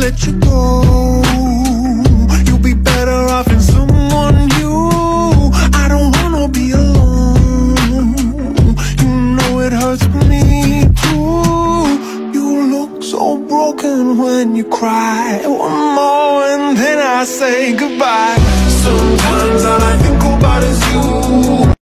let you go. You'll be better off in someone new. I don't wanna be alone. You know it hurts me too. You look so broken when you cry. One more and then I say goodbye. Sometimes all I think about is you.